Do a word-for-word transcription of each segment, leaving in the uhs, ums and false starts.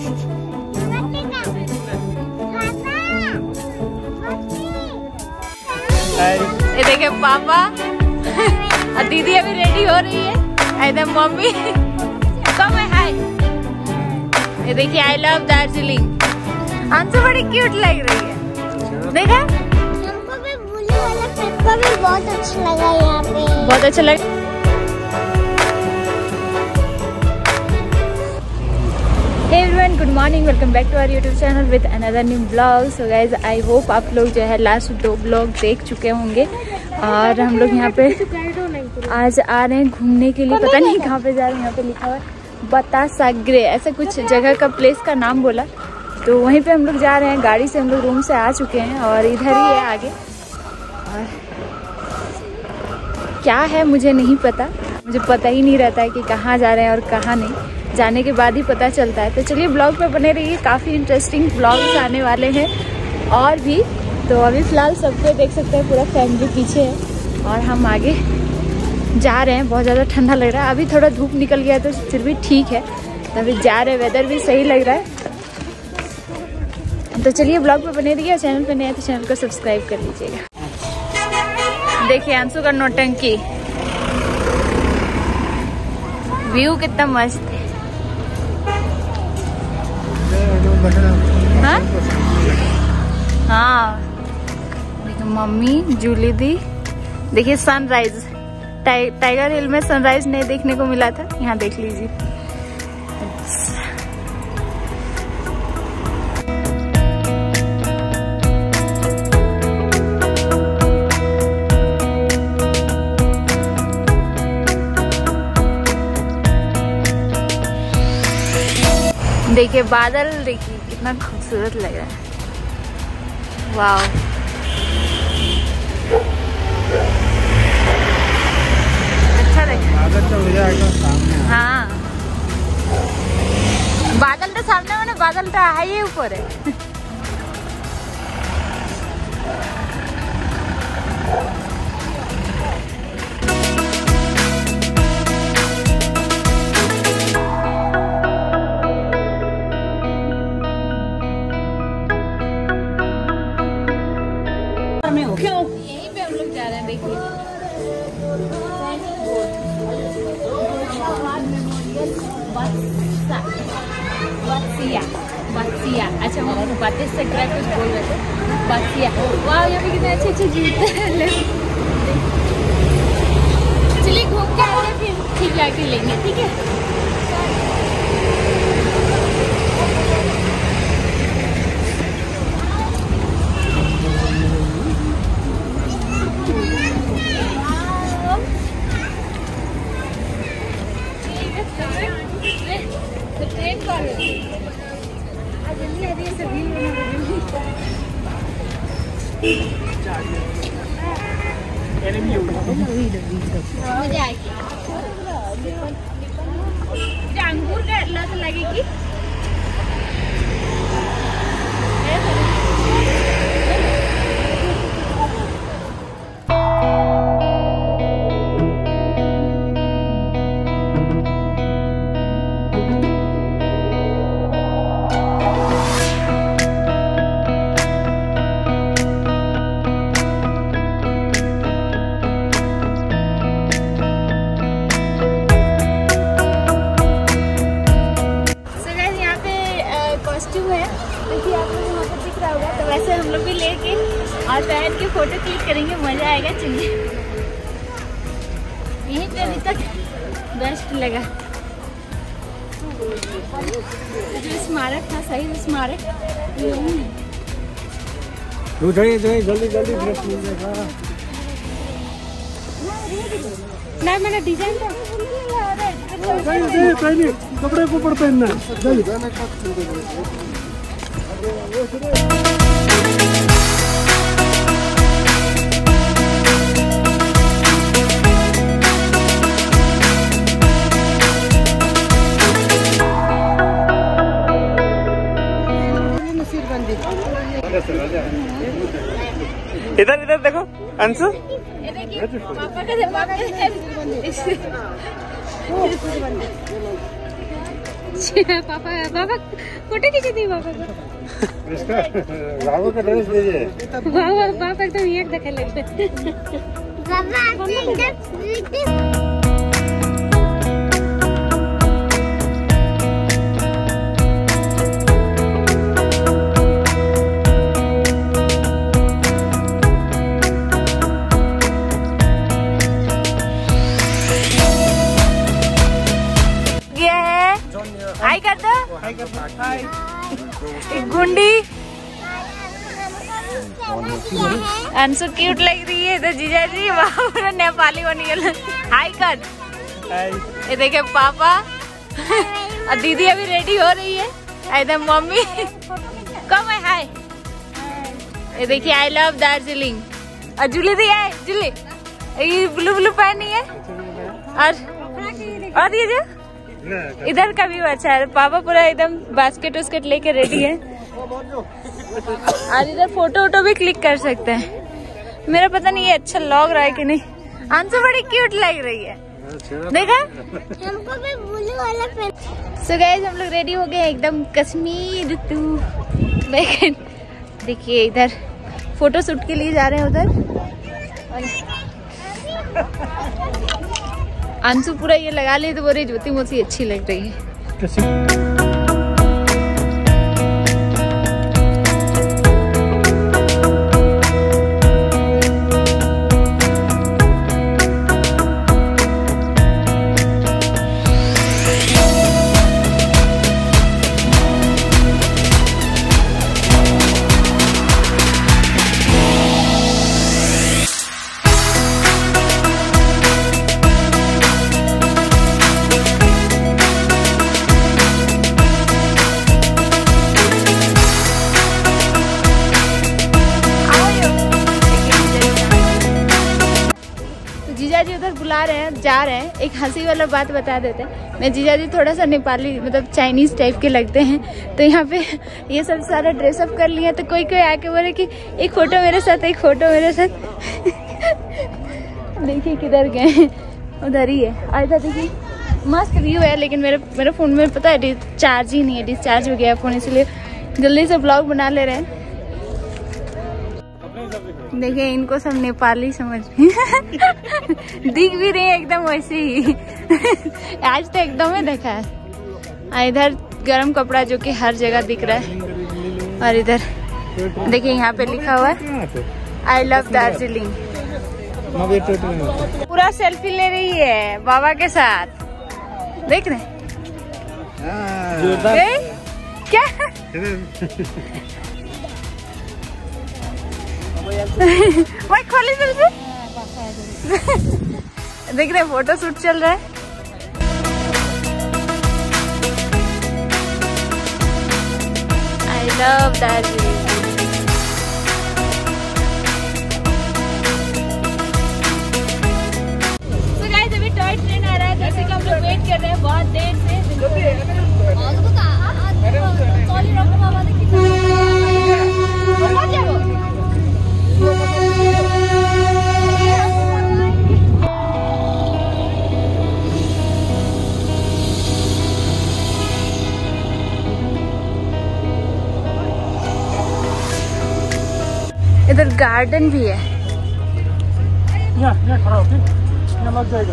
ये देखिए पापा और दीदी अभी रेडी हो रही है। इधर मम्मी कम है हाय। ये देखिए आई लव दार्जिलिंग। अंशु बड़ी क्यूट लग रही है। देखा हमको भी ब्लू वाला पेपर भी बहुत अच्छा लगा यहाँ पे। बहुत अच्छा लगा। Hey everyone, good morning. Welcome back to our YouTube channel with another new vlog. So guys, I hope आप लोग जो है लास्ट दो ब्लॉग देख चुके होंगे। और हम लोग यहाँ पे आज आ रहे हैं घूमने के लिए। पता नहीं कहाँ पे जा रहे हैं। यहाँ पे लिखा हुआ है बतासागरे, ऐसा कुछ जगह का प्लेस का नाम बोला, तो वहीं पे हम लोग जा रहे हैं। गाड़ी से हम लोग रूम से आ चुके हैं और इधर ही है आगे। और क्या है मुझे नहीं पता, मुझे पता ही नहीं रहता है कि कहाँ जा रहे हैं और कहाँ नहीं। जाने के बाद ही पता चलता है। तो चलिए ब्लॉग पे बने रहिए, काफ़ी इंटरेस्टिंग ब्लॉग्स आने वाले हैं और भी। तो अभी फ़िलहाल सबको देख सकते हैं, पूरा फैमिली पीछे है और हम आगे जा रहे हैं। बहुत ज़्यादा ठंडा लग रहा है। अभी थोड़ा धूप निकल गया तो फिर भी ठीक है। तो अभी जा रहे हैं, वेदर भी सही लग रहा है। तो चलिए ब्लॉग पे बने रहिए। चैनल पे नए हैं तो चैनल को सब्सक्राइब कर लीजिएगा। देखिए अंशु का नौटंकी, व्यू कितना मस्त है। हाँ हाँ देखिए मम्मी जूली दी। देखिए सनराइज, टाइ, टाइगर हिल में सनराइज नहीं देखने को मिला था, यहाँ देख लीजिए। देखिए बादल, देखिए कितना खूबसूरत लग रहा है। वाव, अच्छा लग रहा है। हाँ बादल तो सामने मैंने बादल तो है ही ऊपर है। यहीं पे हम लोग जा रहे हैं। देखिए बत्सिया, बत्सिया। अच्छा हम बातें से कुछ बोल रहे थे। बत्सिया, वाह यहाँ पे कितने अच्छे अच्छे जूते हैं। चलिए घूम के आए फिर ठीक लाके लेंगे, ठीक है। अंगूर का लत लगेगी। तो वैसे हम लोग भी लेके और पहन के फोटो क्लिक करेंगे, मजा आएगा। चलिए यहीं पे अभी तक बेस्ट लगा। जो स्मारक था, सही स्मारक जल्दी जल्दी ड्रेस मिल जाएगा। नहीं मैंने डिजाइन कपड़े को ऊपर पहनना। इधर इधर देखो अंशु, पापा का पापा पापा फोटो खींची थी पापा को। इसका बाबू का ड्रेस दीजिए। पापा पापा एकदम एक देखे लगते। पापा हाय कर दो। गुंडी अंशु क्यूट लग रही है। तो जीजा जी वहाँ नेपाली बनी गल। हाय कर। ये देखे पापा और दीदी अभी रेडी हो रही है एकदम। मम्मी कम है। हाय। ये देखिए आई लव दार्जिलिंग। और जूली दी है। जूली ये ब्लू ब्लू पहनी है। और और ये जो इधर का भी अच्छा है। पापा पूरा एकदम बास्केट उस्केट लेके रेडी है। और इधर फोटो वोटो भी क्लिक कर सकते हैं। मेरा पता नहीं ये अच्छा लग रहा है कि नहीं। आंसू बड़ी क्यूट लग रही है। देखा हमको भी ब्लू वाला पेन। सो गाइस हम लोग रेडी हो गए एकदम कश्मीर टू। देखिए इधर फोटो शूट के लिए जा रहे हैं उधर। अंशु पूरा ये लगा ली तो बोले ज्योति मोती अच्छी लग रही है। जीजाजी उधर बुला रहे हैं, जा रहे हैं। एक हंसी वाला बात बता देते हैं। मैं जीजाजी थोड़ा सा नेपाली मतलब चाइनीज टाइप के लगते हैं। तो यहाँ पे ये सब सारा ड्रेसअप कर लिया। तो कोई कोई आके बोले कि एक फोटो मेरे साथ, एक फोटो मेरे साथ। देखिए किधर गए, उधर ही है। और इधर देखिए मस्त व्यू है। लेकिन मेरे मेरे फ़ोन में पता है चार्ज ही नहीं है, डिस्चार्ज हो गया फ़ोन, इसलिए जल्दी से ब्लॉग बना ले रहे हैं। देखिए इनको सब नेपाली समझ दिख भी रही है एकदम वैसे ही। आज तो एकदम ही देखा है। इधर गरम कपड़ा जो कि हर जगह दिख रहा है। और इधर देखिए यहाँ पे लिखा हुआ है आई लव दार्जिलिंग। पूरा सेल्फी ले रही है बाबा के साथ। देख रहे क्या वही खोली सेल्फी। देख रहे फोटो शूट चल रहा है। I love Darjeeling. तो गाइस अभी टॉय ट्रेन आ रहा है, जैसे कि हम लोग वेट कर रहे हैं बहुत देर से। इधर गार्डन भी है। यहाँ यहाँ खड़ा होके यहाँ लग जाएगा।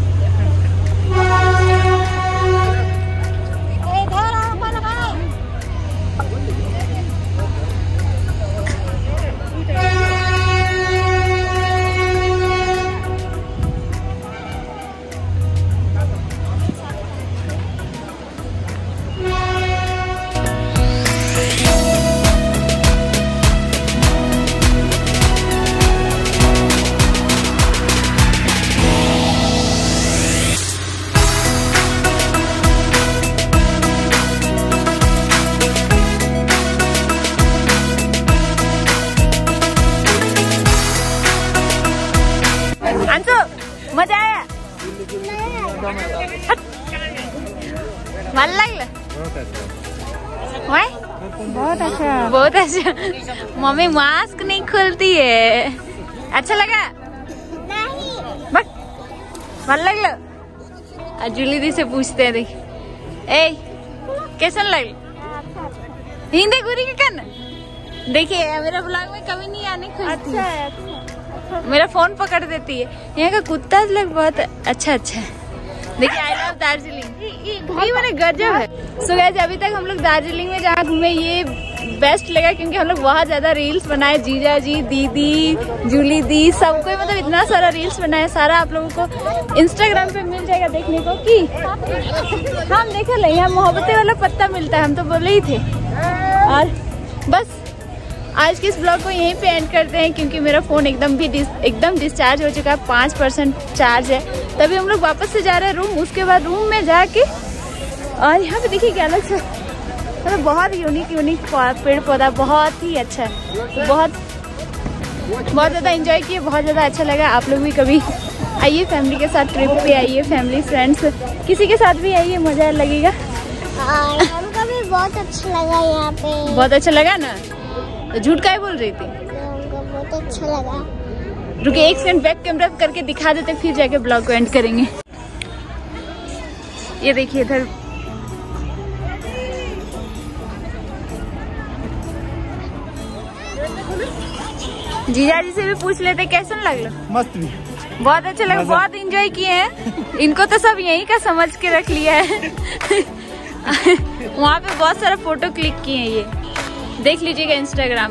मजा आया? ভাল লাগলো? बहुत अच्छा बहुत अच्छा। मम्मी मास्क नहीं खोलती है। अच्छा लगा? नहीं। बस ভাল লাগলো? जूली दी से पूछते हैं। देख ए कैसन लगे? हिंदी गुरी के कन देखिए मेरा ब्लॉग में कभी नहीं आने खुश। अच्छा है, अच्छा। मेरा फोन पकड़ देती है। यहाँ का कुत्ता लोग बहुत अच्छा अच्छा है। देखिए आई लव दार्जिलिंग, ये मेरे गजब है। सो गाइस अभी तक हम लोग दार्जिलिंग में जहाँ घूमे ये बेस्ट लगा, क्योंकि हम लोग बहुत ज्यादा रील्स बनाए। जीजा जी, दीदी, जूली दी, सबको मतलब इतना सारा रील्स बनाए। सारा आप लोगों को इंस्टाग्राम पे मिल जाएगा देखने को। कि हम देखे ले यहाँ मोहब्बतें वाला पत्ता मिलता है, हम तो बोले ही थे। और बस आज के इस ब्लॉग को यहीं पे एंड करते हैं, क्योंकि मेरा फ़ोन एकदम भी डिस, एकदम डिस्चार्ज हो चुका है। पाँच परसेंट चार्ज है। तभी हम लोग वापस से जा रहे हैं रूम। उसके बाद रूम में जाके और यहाँ पे देखिए क्या अलग से मतलब बहुत यूनिक यूनिक पेड़ पौधा, बहुत ही अच्छा है। बहुत बहुत ज़्यादा एंजॉय किए, बहुत ज़्यादा अच्छा लगा। आप लोग भी कभी आइए, फैमिली के साथ ट्रिप पे आइए, फैमिली फ्रेंड्स किसी के साथ भी आइए, मज़ा लगेगा। और हमको भी बहुत अच्छा लगा यहाँ पे। बहुत अच्छा लगा ना? तो झूठ काहे बोल रही थी? हमको बहुत अच्छा लगा। रुके एक सेकंड बैक कैमरा करके दिखा देते, फिर जाके ब्लॉग को एंड करेंगे। ये देखिए इधर जीजा जी से भी पूछ लेते कैसन लग। मस्त भी, बहुत अच्छा लगा, बहुत एंजॉय किए हैं। इनको तो सब यहीं का समझ के रख लिया है। वहाँ पे बहुत सारा फोटो क्लिक किए हैं, ये देख लीजिएगा इंस्टाग्राम।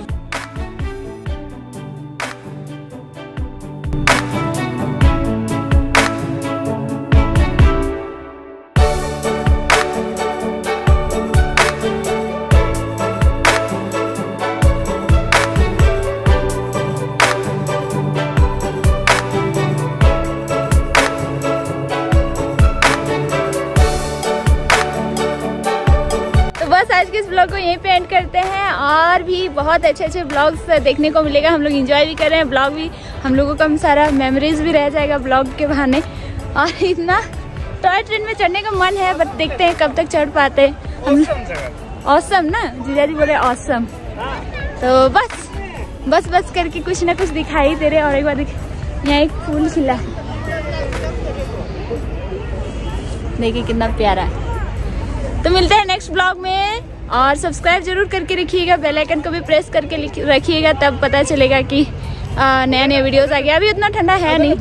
बस आज के इस ब्लॉग को यहीं पे एंड करते हैं। और भी बहुत अच्छे अच्छे ब्लॉग्स देखने को मिलेगा। हम लोग एंजॉय भी कर रहे हैं, ब्लॉग भी हम लोगों का सारा मेमोरीज भी रह जाएगा ब्लॉग के बहाने। और इतना टॉय ट्रेन में चढ़ने का मन है, बट देखते हैं कब तक चढ़ पाते हैं। ऑसम ना जीजा जी बोले, ऑसम। तो बस बस बस करके कुछ ना कुछ दिखाई दे रहे। और एक बार देख, यहाँ एक फूल खिला, देखिए कितना प्यारा है। तो मिलते हैं नेक्स्ट ब्लॉग में। और सब्सक्राइब जरूर करके रखिएगा, बेल आइकन को भी प्रेस करके रखिएगा, तब पता चलेगा कि नया नया वीडियोस आ गया। अभी उतना ठंडा है नहीं,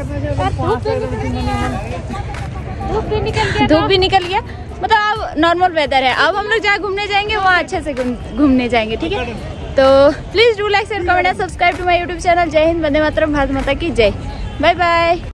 धूप भी निकल गया, धूप भी निकल गया मतलब अब नॉर्मल वेदर है। अब हम लोग जहाँ घूमने जाएंगे वहाँ अच्छे से घूमने जाएंगे, ठीक है। तो please do like share comment and subscribe to my YouTube channel. जय हिंद, वंदे मातरम, भारत माता की जय। Bye bye.